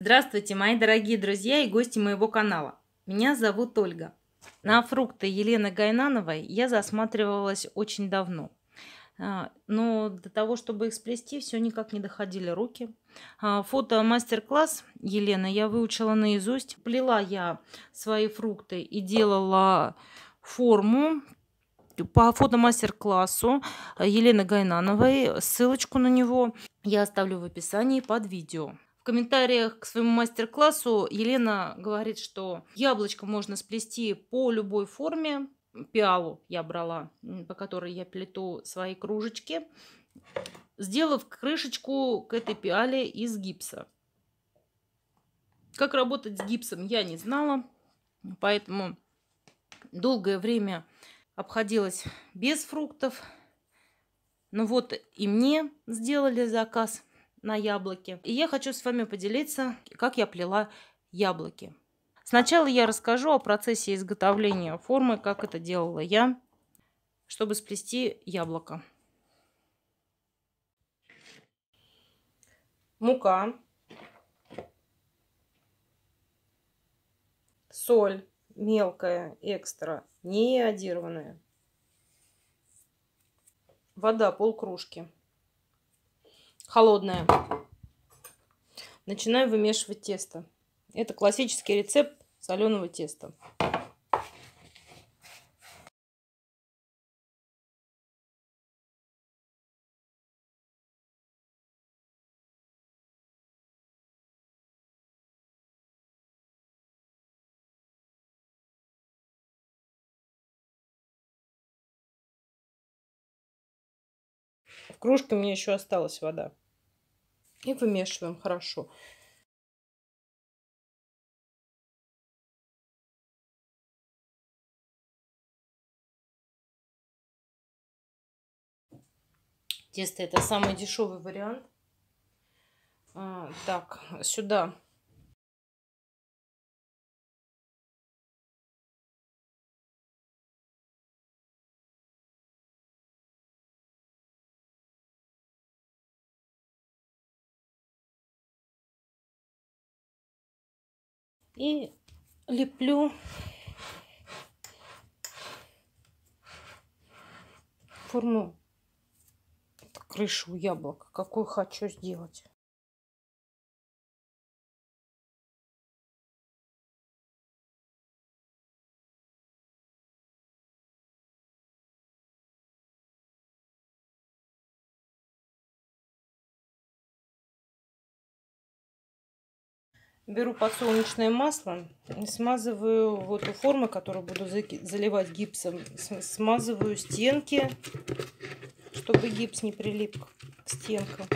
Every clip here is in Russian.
Здравствуйте, мои дорогие друзья и гости моего канала. Меня зовут Ольга. На фрукты Елены Гайнановой я засматривалась очень давно. Но до того, чтобы их сплести, все никак не доходили руки. Фото-мастер-класс Елены я выучила наизусть. Плела я свои фрукты и делала форму по фотомастер-классу Елены Гайнановой. Ссылочку на него я оставлю в описании под видео. В комментариях к своему мастер-классу Елена говорит, что яблочко можно сплести по любой форме. Пиалу я брала, по которой я плету свои кружечки, сделав крышечку к этой пиале из гипса. Как работать с гипсом я не знала, поэтому долгое время обходилась без фруктов. Но вот и мне сделали заказ на яблоки. И я хочу с вами поделиться, как я плела яблоки. Сначала я расскажу о процессе изготовления формы, как это делала я, чтобы сплести яблоко. Мука, соль мелкая, экстра, не йодированная, вода полкружки, холодная. Начинаю вымешивать тесто. Это классический рецепт соленого теста. В кружке у меня еще осталась вода. И вымешиваем хорошо. Тесто это самый дешевый вариант. Так, сюда и леплю форму, крышу яблока, какую хочу сделать. Беру подсолнечное масло, смазываю в эту форму, которую буду заливать гипсом, смазываю стенки, чтобы гипс не прилип к стенкам.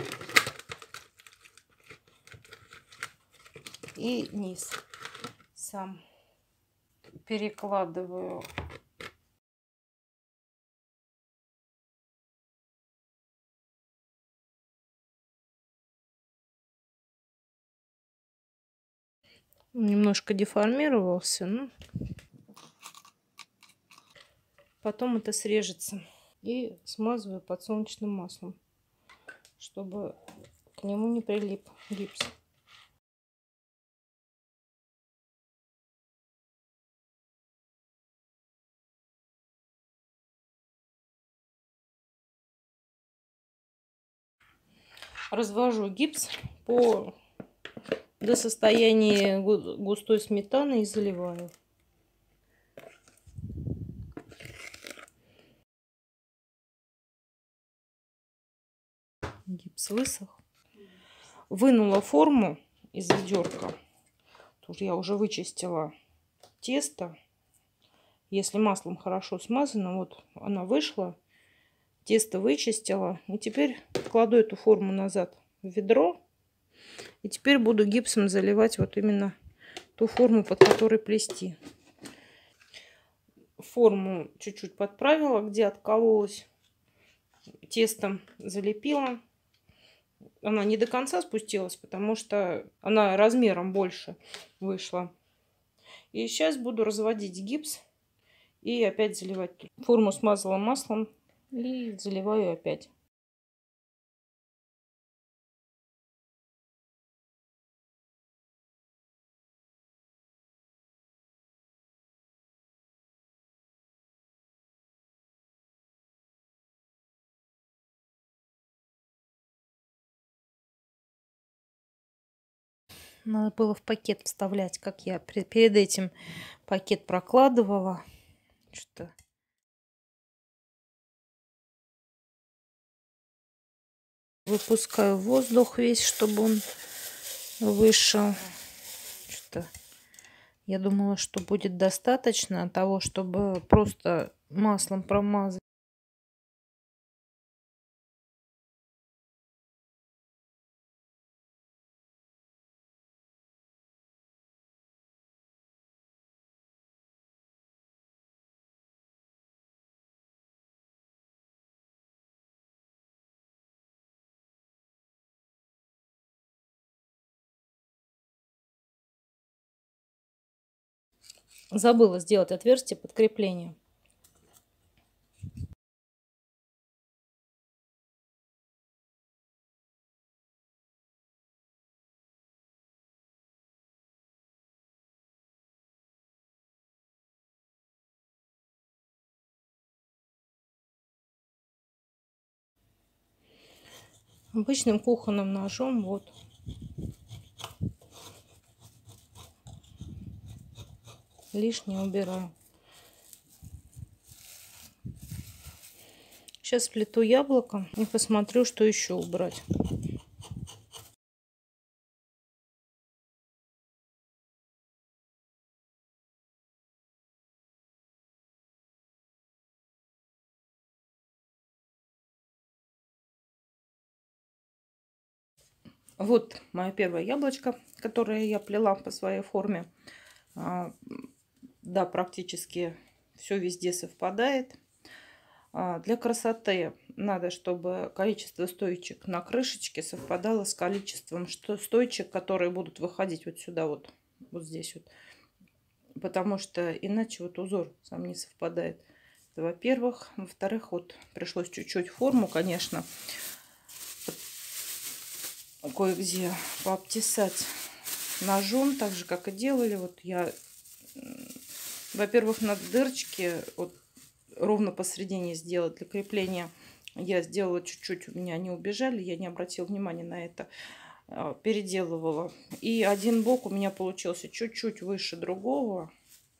И низ сам перекладываю . Немножко деформировался, но потом это срежется. И смазываю подсолнечным маслом, чтобы к нему не прилип гипс. Развожу гипс до состояния густой сметаны и заливаю. Гипс высох. Вынула форму из ведерка. Тут я уже вычистила тесто. Если маслом хорошо смазано, вот она вышла. Тесто вычистила. И теперь кладу эту форму назад в ведро. И теперь буду гипсом заливать вот именно ту форму, под которой плести. Форму чуть-чуть подправила, где откололась. Тестом залепила. Она не до конца спустилась, потому что она размером больше вышла. И сейчас буду разводить гипс и опять заливать. Форму смазала маслом и заливаю опять. Надо было в пакет вставлять, как я перед этим пакет прокладывала. Что выпускаю воздух весь, чтобы он вышел. Что я думала, что будет достаточно того, чтобы просто маслом промазать. Забыла сделать отверстие под крепление. Обычным кухонным ножом вот. Лишнее убираю. Сейчас сплету яблоко и посмотрю, что еще убрать. Вот мое первое яблочко, которое я плела по своей форме. Да, практически все везде совпадает. Для красоты надо, чтобы количество стойчик на крышечке совпадало с количеством стойчик, которые будут выходить вот сюда, вот здесь вот. Потому что иначе вот узор сам не совпадает. Это во-первых. Во-вторых, вот пришлось чуть-чуть форму, конечно, кое-где пообтесать ножом, так же, как и делали. Вот я, во-первых, на дырочке вот ровно посередине сделать для крепления. Я сделала чуть-чуть, у меня они убежали, я не обратила внимания на это. Переделывала. И один бок у меня получился чуть-чуть выше другого.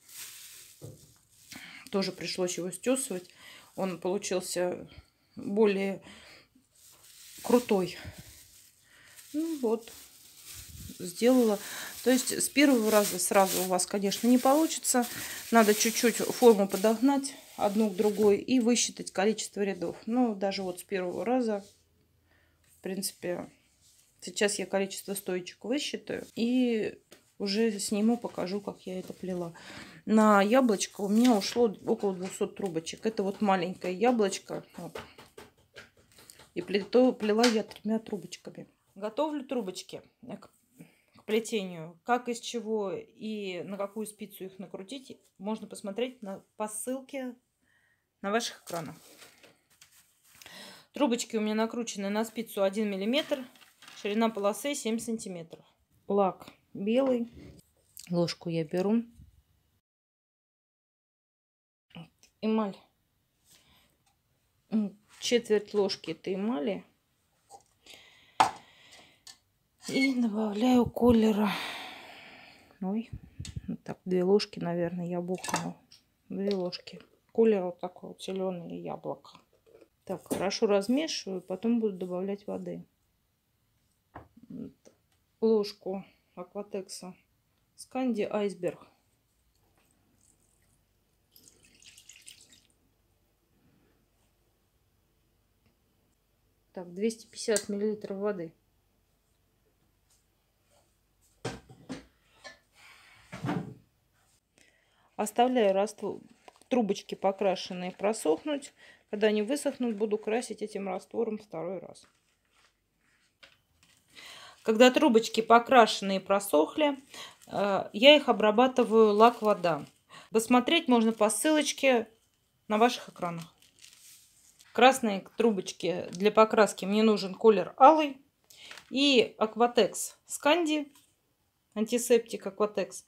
Тоже пришлось его стесывать. Он получился более крутой. Ну вот, сделала. То есть с первого раза сразу у вас, конечно, не получится. Надо чуть-чуть форму подогнать одну к другой и высчитать количество рядов. Но даже вот с первого раза, в принципе, сейчас я количество стоечек высчитаю и уже сниму, покажу, как я это плела. На яблочко у меня ушло около 200 трубочек. Это вот маленькое яблочко. Вот. И плела я 3 трубочками. Готовлю трубочки к плетению. Как, из чего и на какую спицу их накрутить, можно посмотреть по ссылке на ваших экранах. Трубочки у меня накручены на спицу 1 мм, ширина полосы 7 сантиметров. Лак белый. Ложку я беру. Эмаль. Четверть ложки этой эмали. И добавляю колера. Ой, вот так 2 ложки, наверное, я бухнула. 2 ложки. Колер вот такой вот зеленый, яблоко. Так, хорошо размешиваю, потом буду добавлять воды. Ложку акватекса Сканди Айсберг. Так, 250 мл воды. Оставляю трубочки покрашенные просохнуть. Когда они высохнут, буду красить этим раствором второй раз. Когда трубочки покрашенные просохли, я их обрабатываю лак-вода. Посмотреть можно по ссылочке на ваших экранах. Красные трубочки для покраски мне нужен колер алый. И Акватекс Сканди, антисептик Акватекс,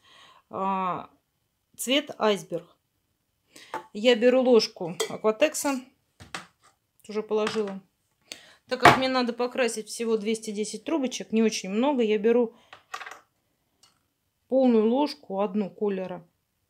цвет айсберг. Я беру ложку Акватекса, уже положила. Так как мне надо покрасить всего 210 трубочек, не очень много, я беру полную ложку, одну колера.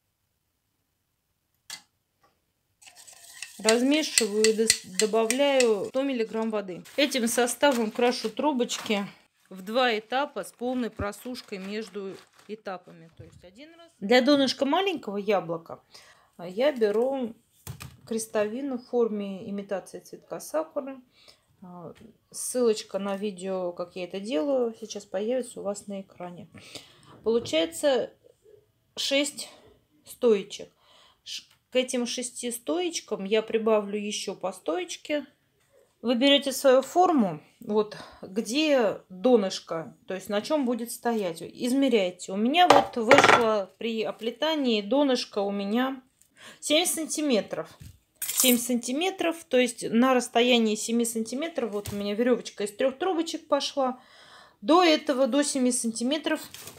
Размешиваю и добавляю 100 мг воды. Этим составом крашу трубочки в 2 этапа с полной просушкой между этапами. То есть один раз. Для донышка маленького яблока я беру крестовину в форме имитации цветка сакуры. Ссылочка на видео, как я это делаю, сейчас появится у вас на экране. Получается 6 стоечек. К этим 6 стоечкам я прибавлю еще по стоечке. Вы берете свою форму, вот где донышко, то есть на чем будет стоять, измеряете. У меня вот вышло при оплетании донышко у меня 7 сантиметров. 7 сантиметров, то есть на расстоянии 7 сантиметров, вот у меня веревочка из 3 трубочек пошла. До этого, до 7 сантиметров,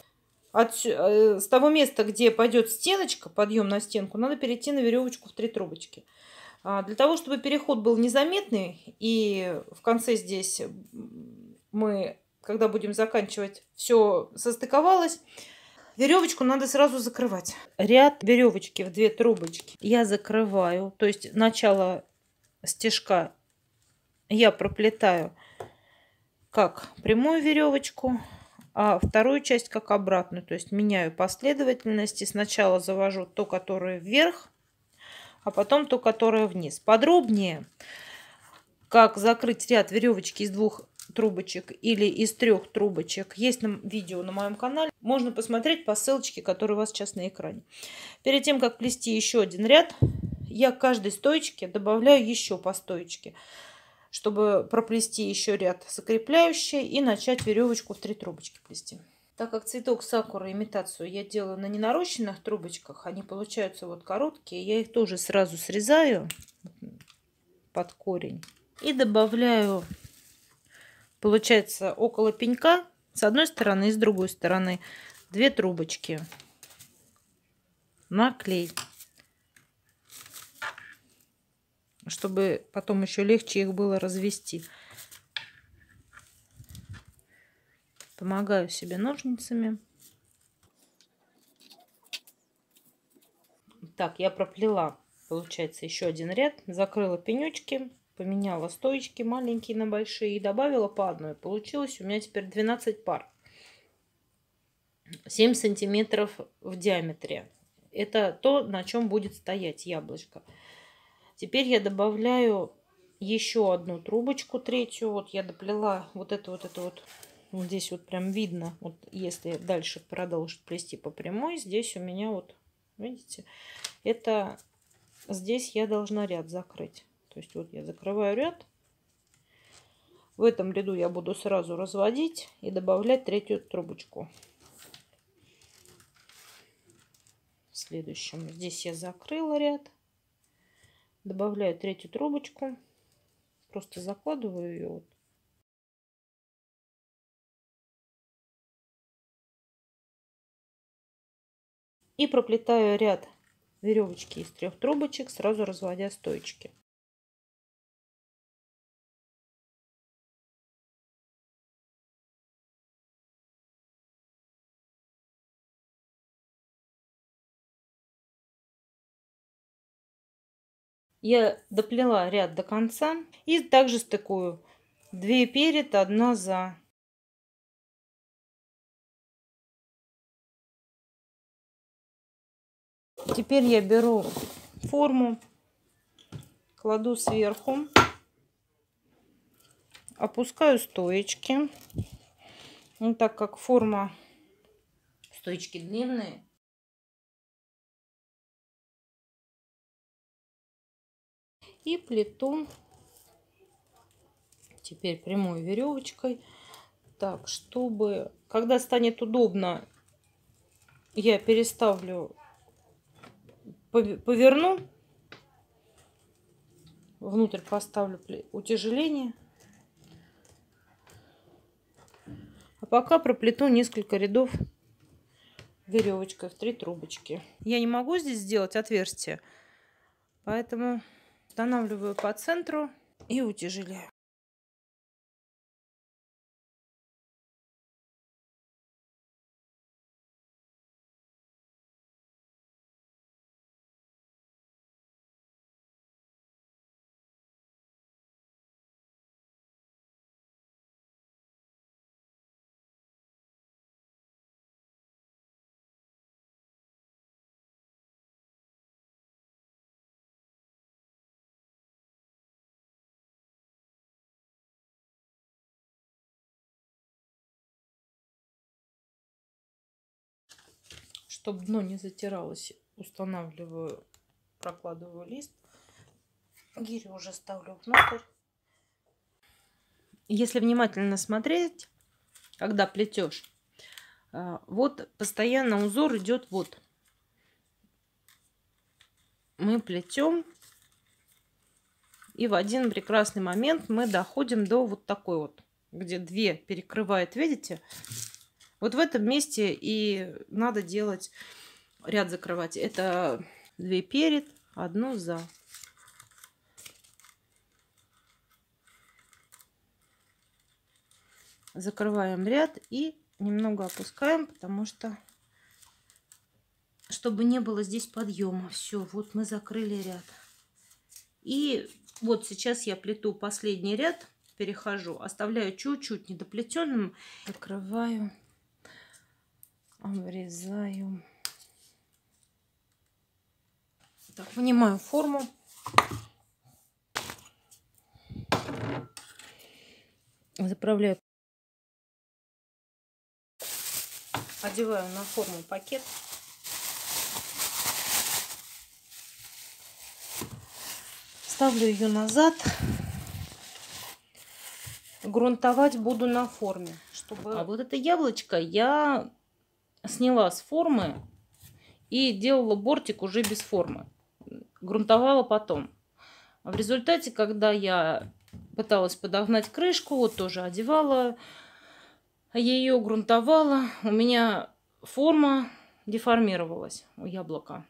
с того места, где пойдет стеночка, подъем на стенку, надо перейти на веревочку в 3 трубочки. Для того, чтобы переход был незаметный, и в конце здесь мы, когда будем заканчивать, все состыковалось, веревочку надо сразу закрывать. Ряд веревочки в 2 трубочки я закрываю, то есть начало стежка я проплетаю как прямую веревочку, а вторую часть как обратную, то есть меняю последовательность. И сначала завожу то, которое вверх, а потом то, которое вниз. Подробнее, как закрыть ряд веревочки из 2 трубочек или из 3 трубочек, есть видео на моем канале. Можно посмотреть по ссылочке, которая у вас сейчас на экране. Перед тем, как плести еще один ряд, я к каждой стоечке добавляю еще по стоечке, чтобы проплести еще ряд закрепляющий и начать веревочку в 3 трубочки плести. Так как цветок сакуры имитацию я делаю на ненарощенных трубочках, они получаются вот короткие, я их тоже сразу срезаю под корень и добавляю, получается, около пенька с одной стороны и с другой стороны 2 трубочки на клей, чтобы потом еще легче их было развести. Помогаю себе ножницами. Так, я проплела, получается, еще один ряд, закрыла пенечки, поменяла стоечки маленькие на большие и добавила по одной. Получилось у меня теперь 12 пар. 7 сантиметров в диаметре. Это то, на чем будет стоять яблочко. Теперь я добавляю еще одну трубочку, третью. Вот я доплела вот здесь вот прям видно, вот если дальше продолжить плести по прямой, здесь у меня вот, видите, это здесь я должна ряд закрыть. То есть вот я закрываю ряд. В этом ряду я буду сразу разводить и добавлять 3-ю трубочку. В следующем здесь я закрыла ряд, добавляю 3-ю трубочку, просто закладываю ее вот. И проплетаю ряд веревочки из 3 трубочек, сразу разводя стоечки. Я доплела ряд до конца и также стыкую 2 перед, 1 за. Теперь я беру форму, кладу сверху, опускаю стоечки. Ну, так как форма, стоечки длинные, и плету теперь прямой веревочкой, так, чтобы, когда станет удобно, я переставлю, поверну, внутрь поставлю утяжеление, а пока проплету несколько рядов веревочкой в 3 трубочки. Я не могу здесь сделать отверстие, поэтому устанавливаю по центру и утяжеляю. Чтобы дно не затиралось, устанавливаю, прокладываю лист. Гирю уже ставлю внутрь. Если внимательно смотреть, когда плетешь, вот постоянно узор идет вот. Мы плетем, и в один прекрасный момент мы доходим до вот такой вот, где две перекрывает, видите? Вот в этом месте и надо делать ряд, закрывать. Это 2 перед, 1 за. Закрываем ряд и немного опускаем, потому что, чтобы не было здесь подъема. Все, вот мы закрыли ряд. И вот сейчас я плету последний ряд, перехожу, оставляю чуть-чуть недоплетенным, закрываю, обрезаю. Так, вынимаю форму. Заправляю. Одеваю на форму пакет. Ставлю ее назад. Грунтовать буду на форме. А вот это яблочко я сняла с формы и делала бортик уже без формы. Грунтовала потом. В результате, когда я пыталась подогнать крышку, вот тоже одевала ее, грунтовала, у меня форма деформировалась у яблока.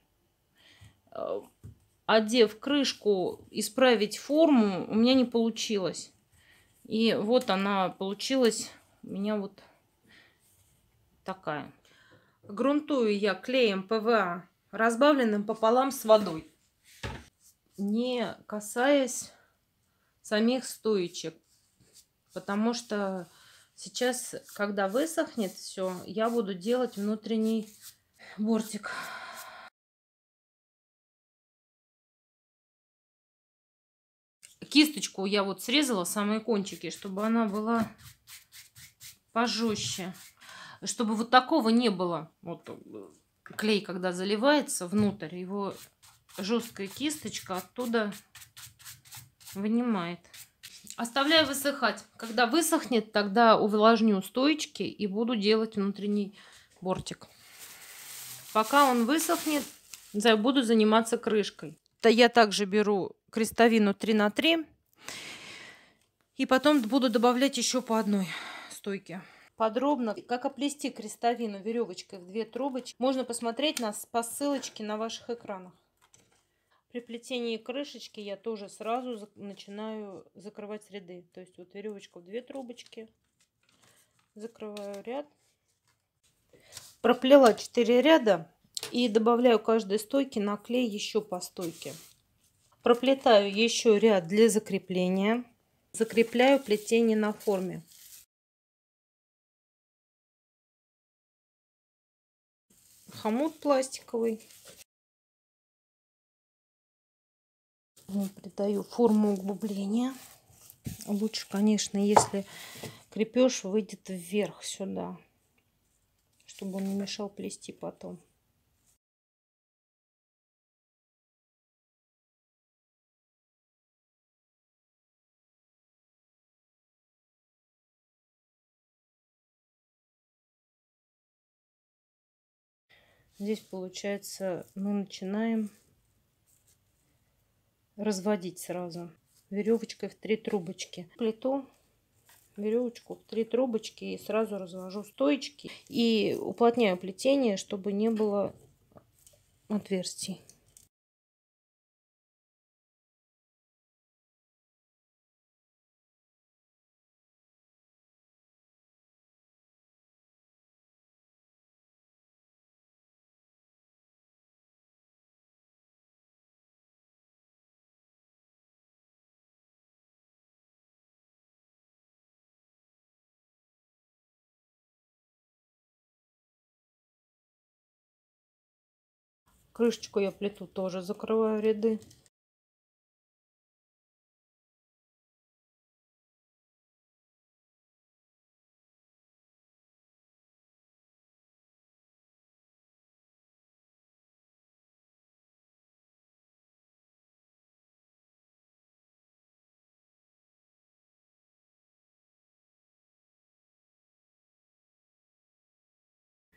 Одев крышку, исправить форму у меня не получилось. И вот она получилась у меня вот такая. Грунтую я клеем ПВА, разбавленным пополам с водой, не касаясь самих стоечек, потому что сейчас, когда высохнет все, я буду делать внутренний бортик. Кисточку я вот срезала, самые кончики, чтобы она была пожестче, чтобы вот такого не было. Вот клей, когда заливается внутрь, его жесткая кисточка оттуда вынимает. Оставляю высыхать. Когда высохнет, тогда увлажню стоечки и буду делать внутренний бортик. Пока он высохнет, буду заниматься крышкой. Я также беру крестовину 3 на 3 и потом буду добавлять еще по одной стойке. Подробно, как оплести крестовину веревочкой в 2 трубочки, можно посмотреть по ссылочке на ваших экранах. При плетении крышечки я тоже сразу начинаю закрывать ряды. То есть вот веревочку в 2 трубочки, закрываю ряд. Проплела 4 ряда и добавляю каждой стойке на клей еще по стойке. Проплетаю еще ряд для закрепления. Закрепляю плетение на форме. Хомут пластиковый. Придаю форму углубления. Лучше, конечно, если крепеж выйдет вверх сюда, чтобы он не мешал плести потом. Здесь получается мы начинаем разводить сразу веревочкой в 3 трубочки. Плету веревочку в 3 трубочки и сразу развожу стоечки и уплотняю плетение, чтобы не было отверстий. Крышечку я плету тоже, закрываю ряды.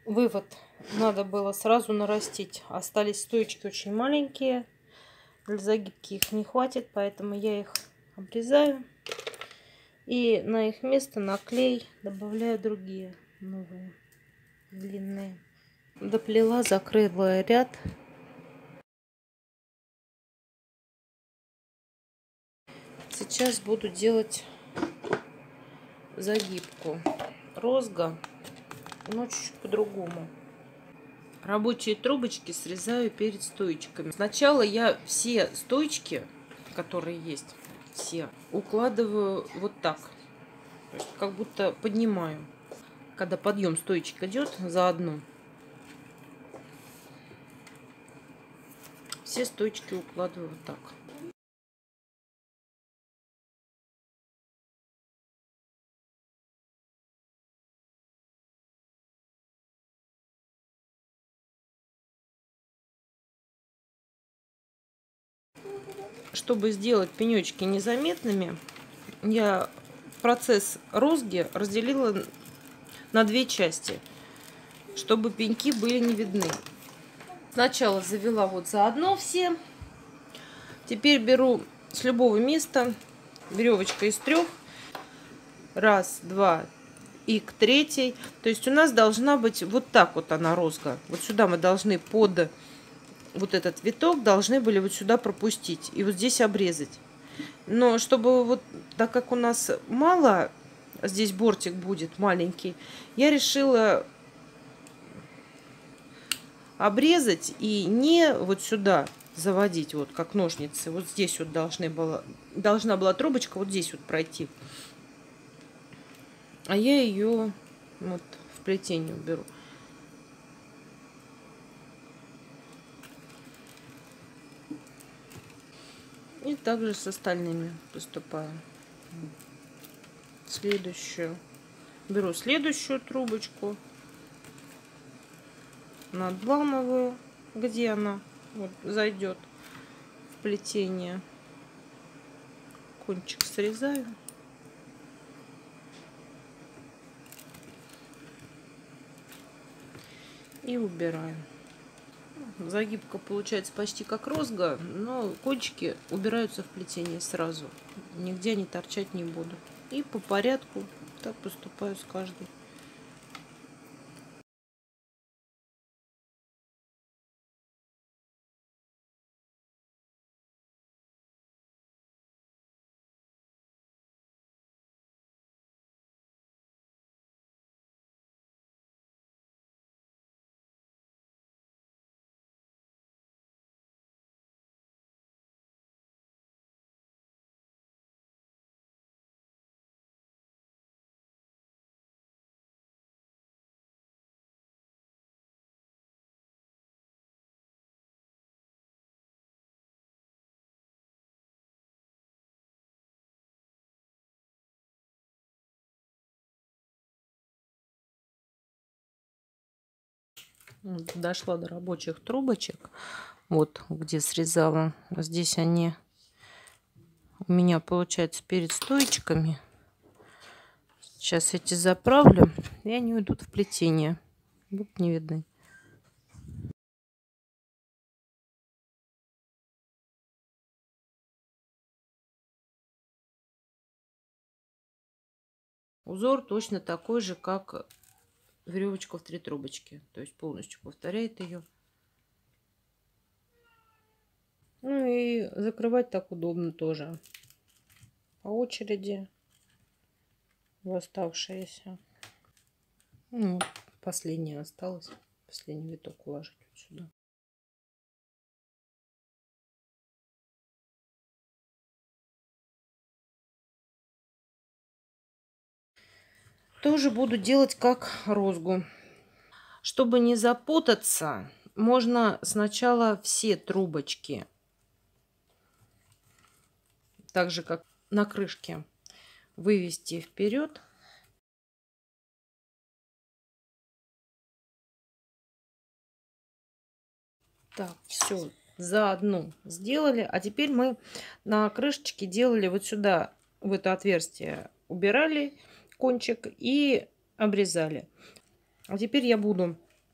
Вывод. Надо было сразу нарастить. Остались стоечки очень маленькие. Для загибки их не хватит, поэтому я их обрезаю. И на их место на клей добавляю другие новые длинные. Доплела, закрыла ряд. Сейчас буду делать загибку. Розга, но чуть-чуть по-другому. Рабочие трубочки срезаю перед стоечками. Сначала я все стоечки, которые есть, все укладываю вот так. То есть как будто поднимаю. Когда подъем стоечек идет заодно. Все стоечки укладываю вот так. Чтобы сделать пенечки незаметными, я процесс розги разделила на две части, чтобы пеньки были не видны. Сначала завела вот заодно все. Теперь беру с любого места веревочка из 3. Раз, два и к 3. То есть у нас должна быть вот так вот она розга. Вот сюда мы должны под вот этот виток должны были вот сюда пропустить и вот здесь обрезать. Но чтобы вот, так как у нас мало, здесь бортик будет маленький, я решила обрезать и не вот сюда заводить, вот как ножницы. Вот здесь вот должна была трубочка вот здесь вот пройти. А я ее вот в плетение уберу. И также с остальными поступаю. Следующую. Беру следующую трубочку. Надламываю, где она вот зайдет в плетение. Кончик срезаю. И убираю. Загибка получается почти как розга, но кончики убираются в плетение сразу. Нигде они торчать не будут. И по порядку так поступаю с каждой. Дошла до рабочих трубочек. Вот где срезала. Здесь они у меня получается перед стоечками. Сейчас эти заправлю, и они уйдут в плетение. Будут не видны. Узор точно такой же, как веревочка в 3 трубочки. То есть полностью повторяет ее. Ну и закрывать так удобно тоже. По очереди в оставшиеся. Ну, последняя осталась. Последний виток уложить вот сюда. Тоже буду делать как розгу. Чтобы не запутаться, можно сначала все трубочки, так же как на крышке, вывести вперед. Так, все, заодно сделали. А теперь мы на крышечке делали вот сюда, в это отверстие, убирали кончик и обрезали. А теперь я буду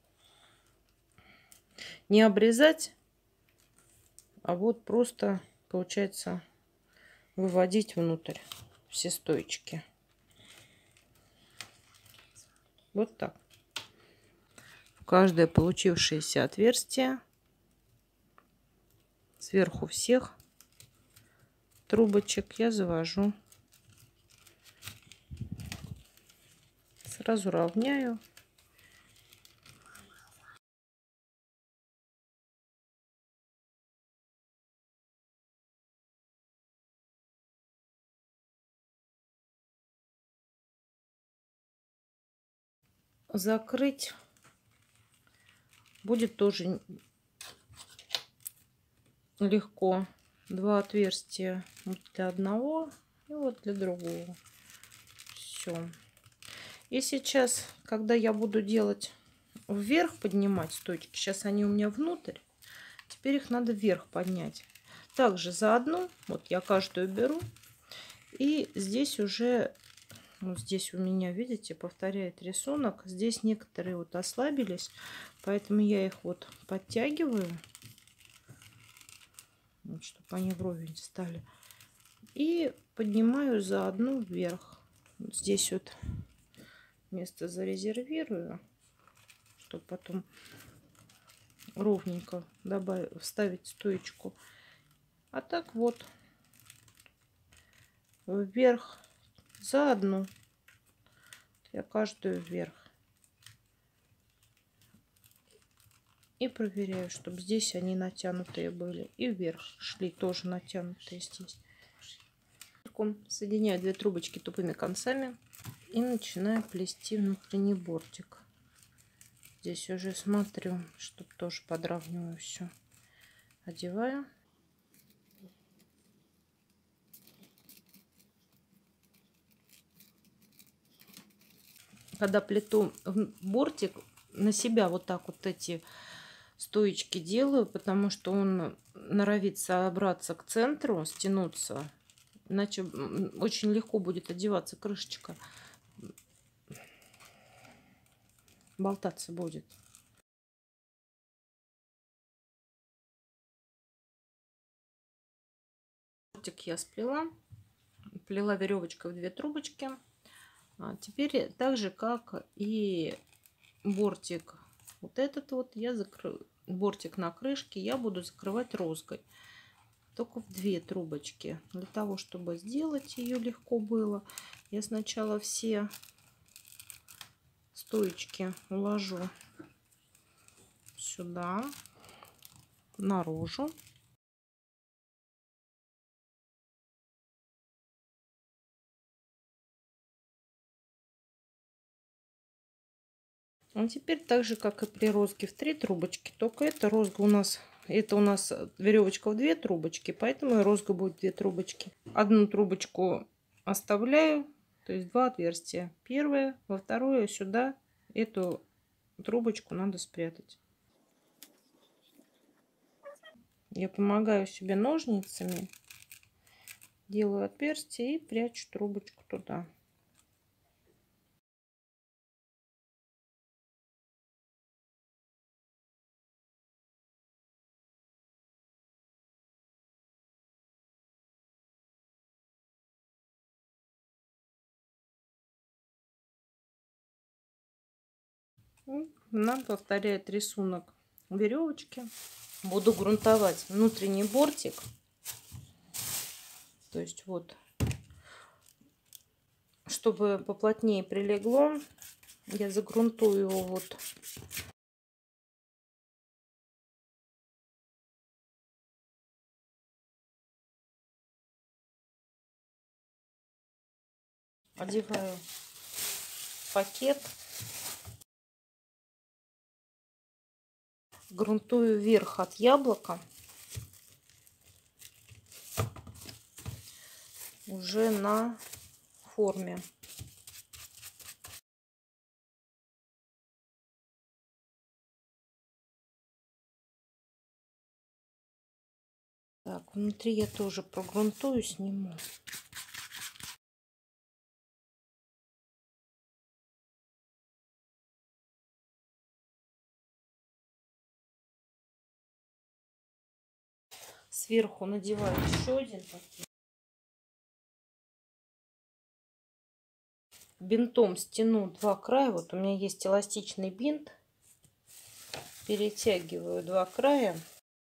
Не обрезать, а вот просто, получается, выводить внутрь все стоечки. Вот так. В каждое получившееся отверстие сверху всех трубочек я завожу. Сразу равняю. Закрыть будет тоже легко. Два отверстия вот для одного и вот для другого. Все. И сейчас, когда я буду делать вверх, поднимать стойки, сейчас они у меня внутрь, теперь их надо вверх поднять. Также заодно, вот я каждую беру, и здесь уже, вот здесь у меня, видите, повторяет рисунок. Здесь некоторые вот ослабились, поэтому я их вот подтягиваю, вот, чтобы они вровень стали. И поднимаю заодно вверх. Вот здесь вот место зарезервирую, чтобы потом ровненько вставить стоечку. А так вот вверх заодно. Я каждую вверх. И проверяю, чтобы здесь они натянутые были. И вверх шли тоже натянутые здесь. Соединяю две трубочки тупыми концами и начинаю плести внутренний бортик. Здесь уже смотрю, чтобы тоже подравниваю все. Одеваю. Когда плету бортик, на себя вот так вот эти стоечки делаю, потому что он норовит собраться к центру, стянуться. Иначе очень легко будет одеваться крышечка. Болтаться будет. Бортик я сплела. Плела веревочкой в две трубочки. Теперь так же, как и бортик вот этот вот, я закрою. Бортик на крышке я буду закрывать розгой. Только в две трубочки. Для того, чтобы сделать ее легко было, я сначала все стоечки уложу сюда, наружу. А теперь так же, как и при розге в 3 трубочки, только это розга у нас, это у нас веревочка в 2 трубочки, поэтому и розга будет 2 трубочки. Одну трубочку оставляю, то есть 2 отверстия. Первое, во второе сюда эту трубочку надо спрятать. Я помогаю себе ножницами, делаю отверстие и прячу трубочку туда. Нам повторяет рисунок веревочки. Буду грунтовать внутренний бортик. То есть вот, чтобы поплотнее прилегло, я загрунтую его вот. Одеваю пакет. Грунтую вверх от яблока. Уже на форме. Так, внутри я тоже прогрунтую, сниму. Сверху надеваю еще один пакет. Бинтом стяну два края. Вот у меня есть эластичный бинт. Перетягиваю два края.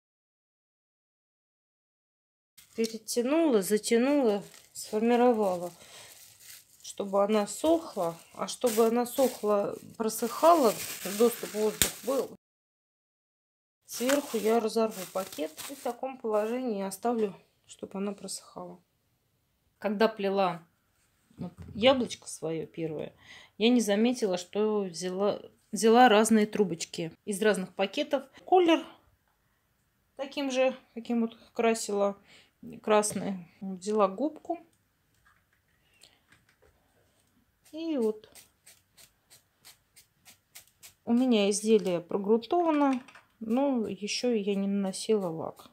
Перетянула, затянула, сформировала, чтобы она сохла. А чтобы она сохла, просыхала, доступ воздуха был, сверху я разорву пакет и в таком положении оставлю, чтобы она просыхала. Когда плела яблочко свое первое, я не заметила, что взяла разные трубочки из разных пакетов. Колер таким же, каким вот красила, красный. Взяла губку. И вот у меня изделие прогрунтовано, но еще я не наносила лак.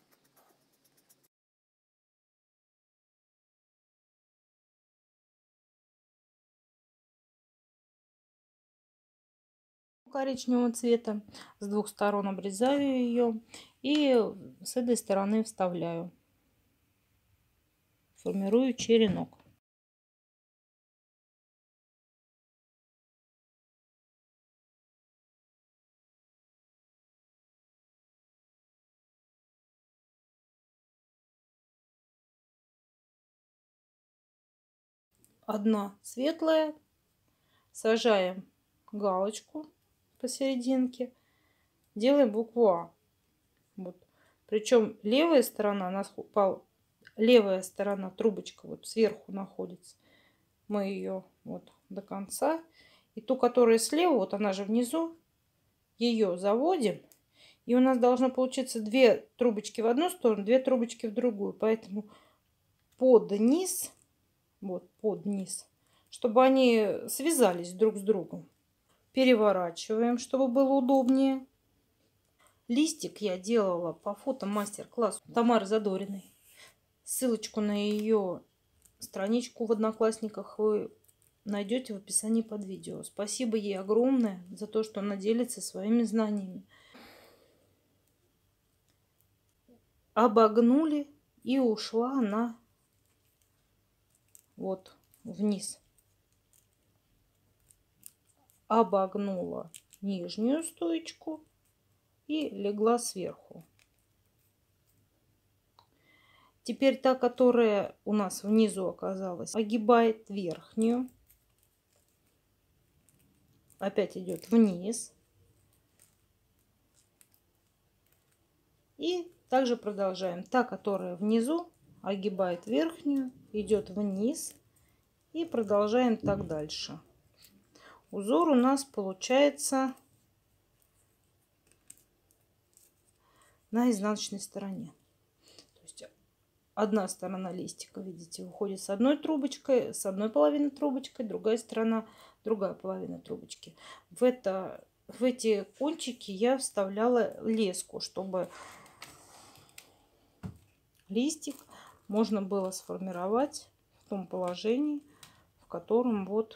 Коричневого цвета. С двух сторон обрезаю ее и с этой стороны вставляю. Формирую черенок. Одна светлая. Сажаем галочку посерединке. Делаем букву А. Вот. Причем левая сторона, левая сторона трубочка вот сверху находится. Мы ее вот до конца. И ту, которая слева, вот она же внизу, ее заводим. И у нас должно получиться две трубочки в одну сторону, две трубочки в другую. Поэтому под низ, вот под низ, чтобы они связались друг с другом. Переворачиваем, чтобы было удобнее. Листик я делала по фото мастер-классу Тамары Задориной. Ссылочку на ее страничку в Одноклассниках вы найдете в описании под видео. Спасибо ей огромное за то, что она делится своими знаниями. Обогнули, и ушла она вот вниз. Обогнула нижнюю стоечку и легла сверху. Теперь та, которая у нас внизу оказалась, огибает верхнюю. Опять идет вниз. И также продолжаем. Та, которая внизу, огибает верхнюю, идет вниз. И продолжаем так дальше. Узор у нас получается на изнаночной стороне. То есть одна сторона листика, видите, уходит с одной трубочкой, с одной половины трубочкой, другая сторона, другая половина трубочки. В эти кончики я вставляла леску, чтобы листик можно было сформировать в том положении, в котором вот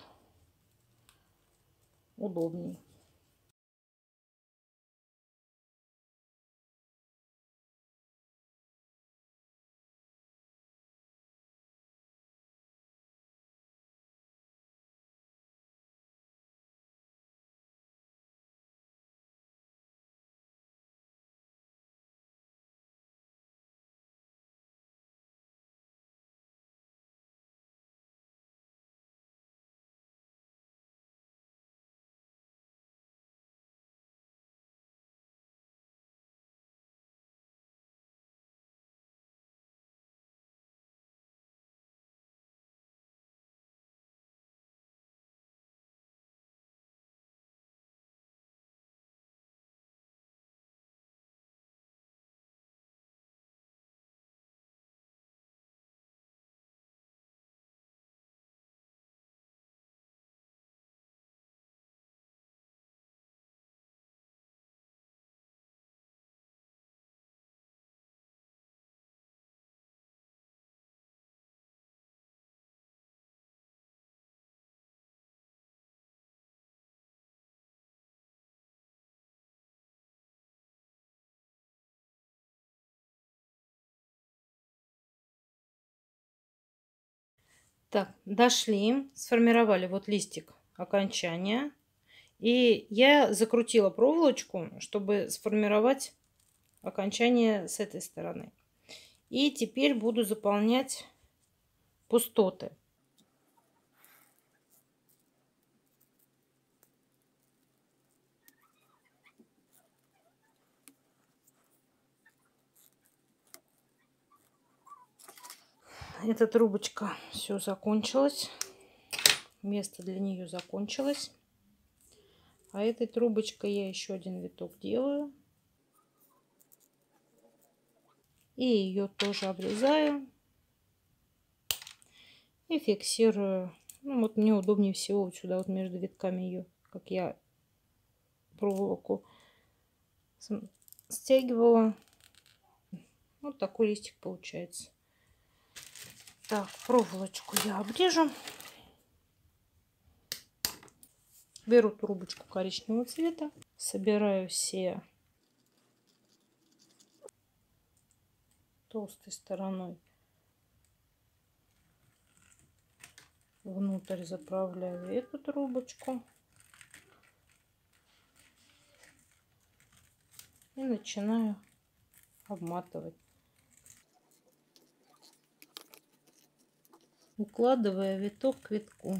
удобней. Так, дошли, сформировали вот листик окончания. И я закрутила проволочку, чтобы сформировать окончание с этой стороны. И теперь буду заполнять пустоты. Эта трубочка все закончилась. Место для нее закончилось. А этой трубочкой я еще один виток делаю. И ее тоже обрезаю. И фиксирую. Ну, вот мне удобнее всего вот сюда, вот между витками ее, как я проволоку стягивала. Вот такой листик получается. Так, проволочку я обрежу. Беру трубочку коричневого цвета. Собираю все толстой стороной. Внутрь заправляю эту трубочку. И начинаю обматывать. Укладывая виток к витку.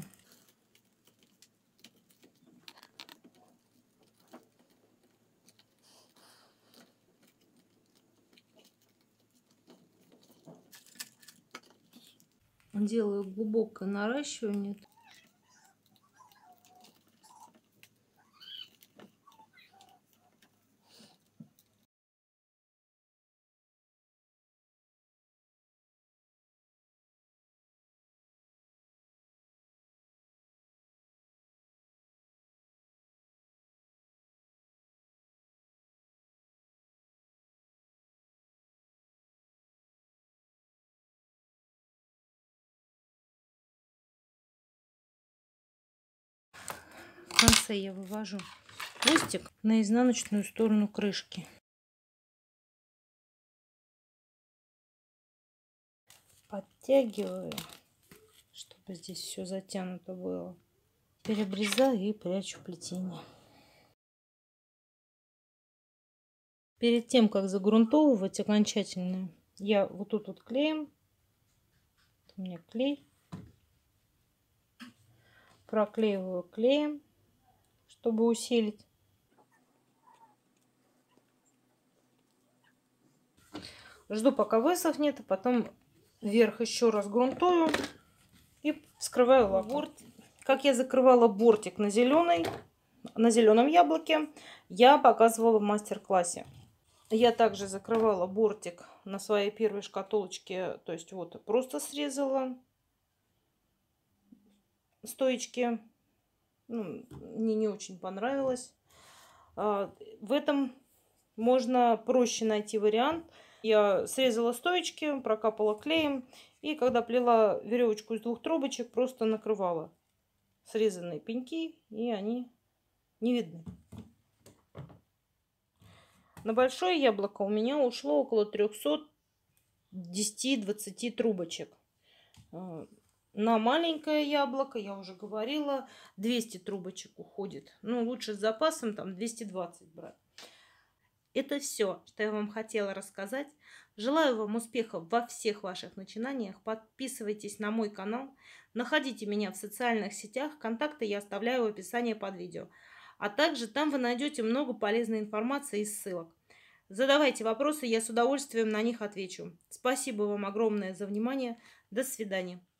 Делаю глубокое наращивание. В конце я вывожу хвостик на изнаночную сторону крышки. Подтягиваю, чтобы здесь все затянуто было. Теперь обрезаю и прячу плетение. Перед тем, как загрунтовывать окончательно, я вот тут вот клеем. У меня клей. Проклеиваю клеем, чтобы усилить. Жду, пока высохнет, а потом вверх еще раз грунтую и вскрываю лаком. Как я закрывала бортик на зеленом яблоке, я показывала в мастер-классе. Я также закрывала бортик на своей первой шкатулочке, то есть вот просто срезала стоечки. Ну, мне не очень понравилось. В этом можно проще найти вариант. Я срезала стоечки, прокапала клеем. И когда плела веревочку из 2 трубочек, просто накрывала срезанные пеньки. И они не видны. На большое яблоко у меня ушло около 310-20 трубочек. На маленькое яблоко, я уже говорила, 200 трубочек уходит. Ну, лучше с запасом там 220 брать. Это все, что я вам хотела рассказать. Желаю вам успехов во всех ваших начинаниях. Подписывайтесь на мой канал. Находите меня в социальных сетях. Контакты я оставляю в описании под видео. А также там вы найдете много полезной информации и ссылок. Задавайте вопросы, я с удовольствием на них отвечу. Спасибо вам огромное за внимание. До свидания.